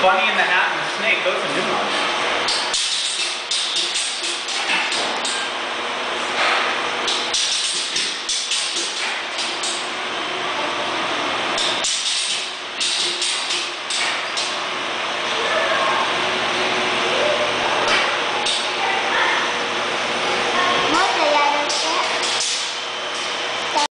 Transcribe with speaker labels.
Speaker 1: Bunny in the Hat and the Snake, those are new ones.